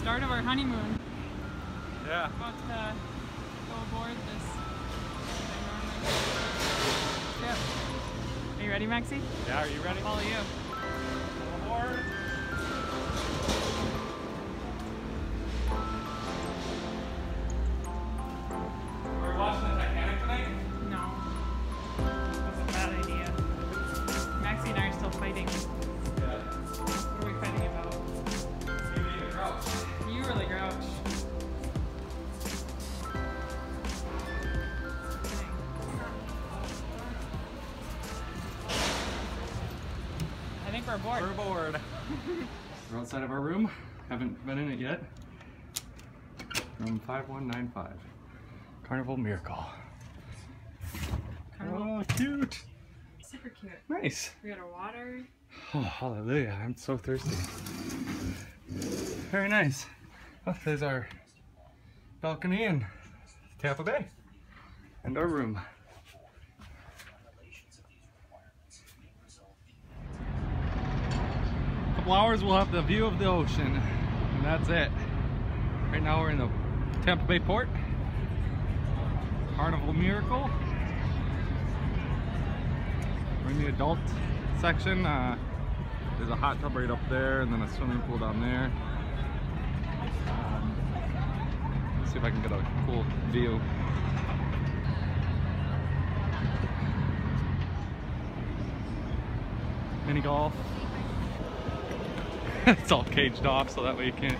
Start of our honeymoon. Yeah. About to go aboard this ship. Are you ready, Maxie? Yeah, are you ready? I'll follow you. Go aboard. Are we watching the Titanic tonight? No. That's a bad idea. Maxie and I are still fighting. Yeah. What are we fighting about? You need a grouch. You were the grouch. I think we're aboard. We're aboard. We're outside of our room. Haven't been in it yet. Room 5195. Carnival Miracle. Carnival. Oh, cute. Super cute. Nice. We got our water. Oh, hallelujah. I'm so thirsty. Very nice. Oh, there's our balcony in Tampa Bay. And our room. Couple hours we'll have the view of the ocean. And that's it. Right now we're in the Tampa Bay port. Carnival Miracle. We're in the adult section. There's a hot tub right up there and then a swimming pool down there. Let's see if I can get a cool view. Mini golf. It's all caged off so that way you can't.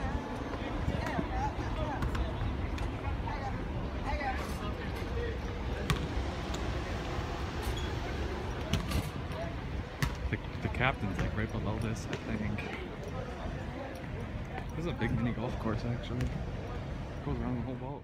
The captain's like right below this, I think. This is a big mini golf course actually. It goes around the whole boat.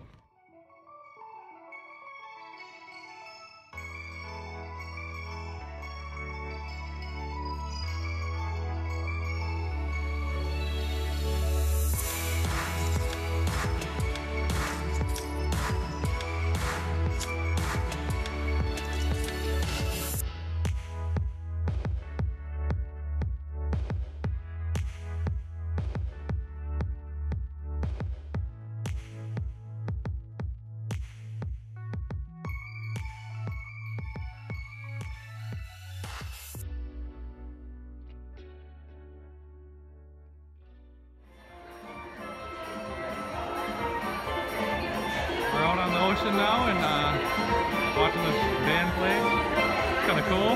We're out on the ocean now and watching this band play. It's kind of cool.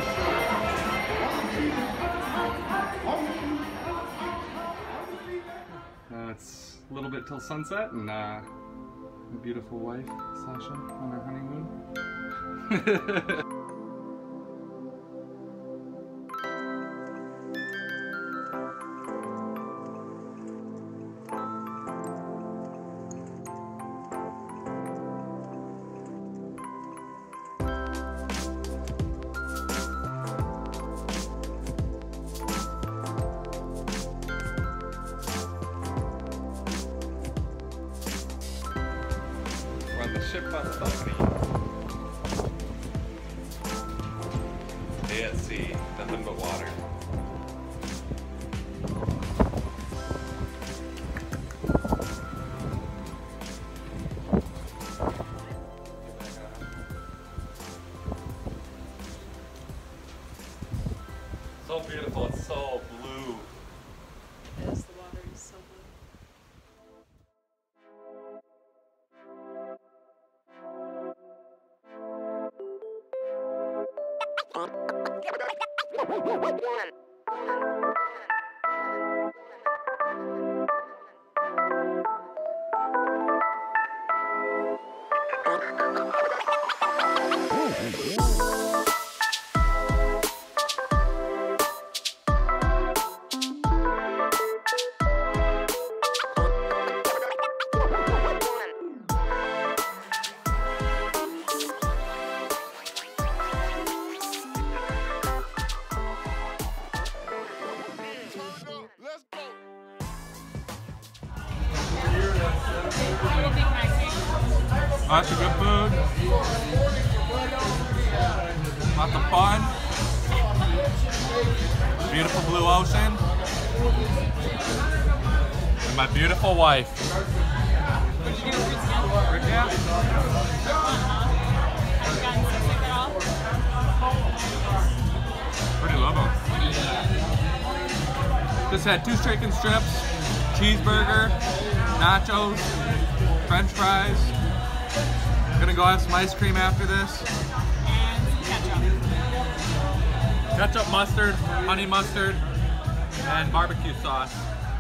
It's a little bit till sunset and my beautiful wife, Sasha, on our honeymoon. On the ship on the balcony. Day at sea, nothing but water. So beautiful, it's so blue. Yes, the water is so blue. Lots of good food, lots of fun, beautiful blue ocean, and my beautiful wife. Did you get a fruit skin? Yeah. Have you gotten seasick at all? Pretty love them. Just had 2 chicken strips, cheeseburger, nachos, french fries. Gonna go have some ice cream after this. And ketchup. Ketchup, mustard, honey mustard, and barbecue sauce.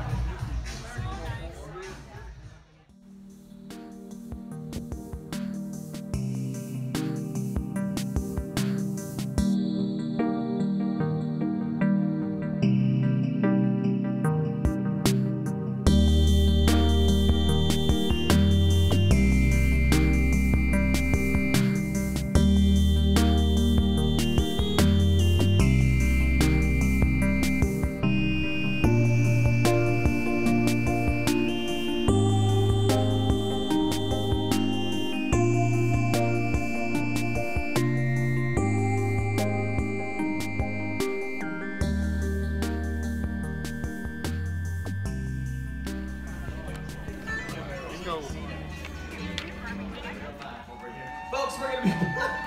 Folks, we're gonna be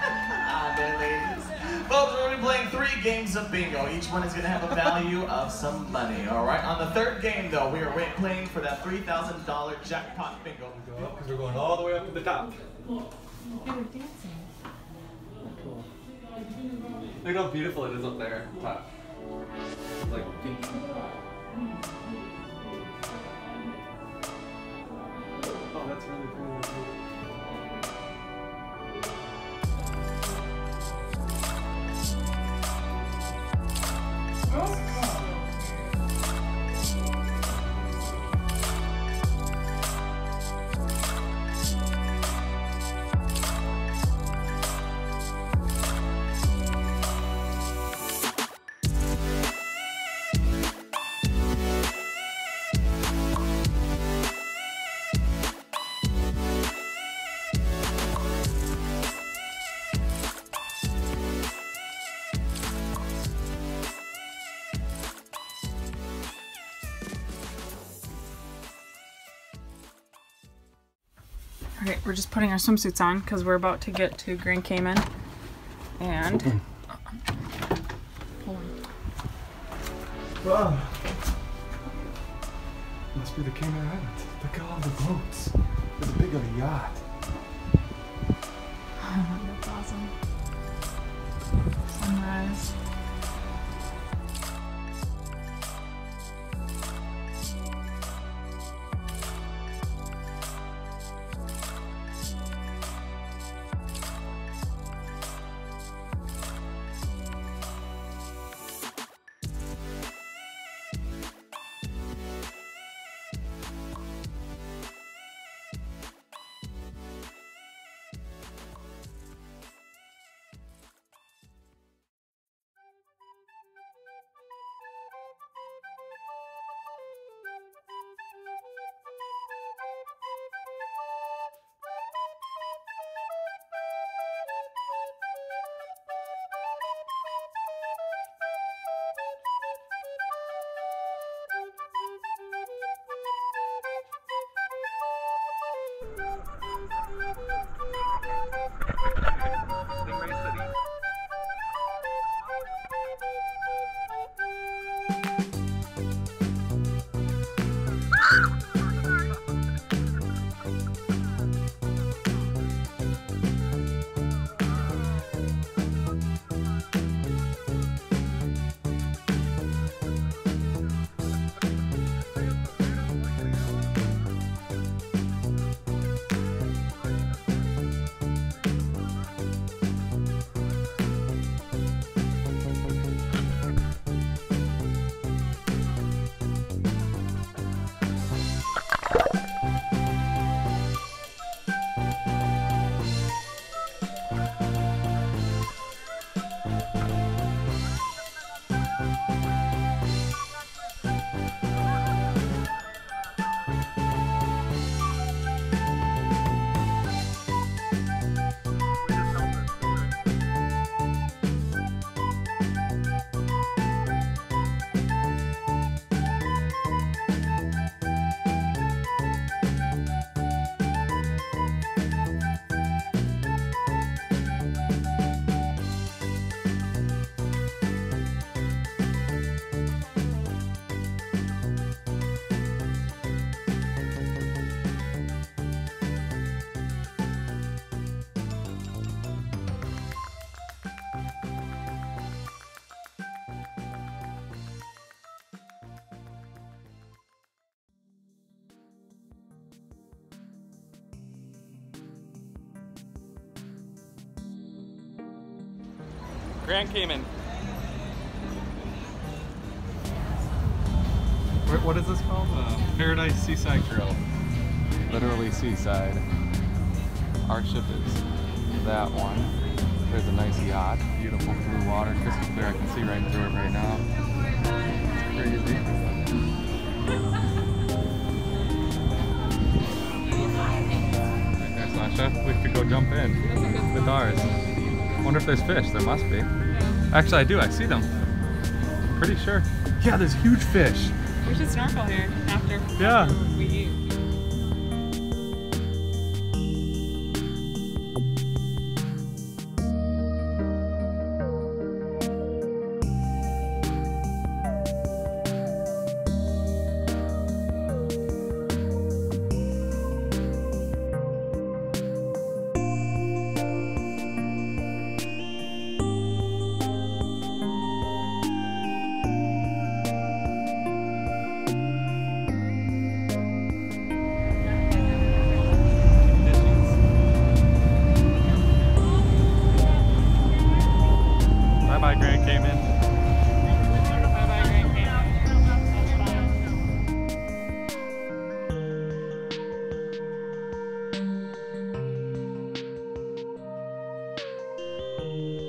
Folks, we're gonna be playing 3 games of bingo. Each one is gonna have a value of some money. All right. On the 3rd game, though, we are playing for that $3,000 jackpot bingo. Go up because we're going all the way up to the top. They were dancing. Cool. Look how beautiful it is up there, top. It's like pink. Oh, that's really pretty. Alright, we're just putting our swimsuits on because we're about to get to Grand Cayman. And hold on. Wow. Must be the Cayman Islands. Look at all the boats. It's big of a yacht. That's awesome. Sunrise. Grand Cayman. What is this called? Paradise Seaside Grill. Literally seaside. Our ship is that one. There's a nice yacht. Beautiful blue water, crystal clear. I can see right through it right now. It's crazy. Right there, Sasha. We could go jump in with ours. Wonder if there's fish. There must be. Actually, I do. I see them. Pretty sure. Yeah, there's huge fish. We should snorkel here after we eat. Bye-bye, Grand Cayman. Bye-bye, Grand Cayman. That's fine.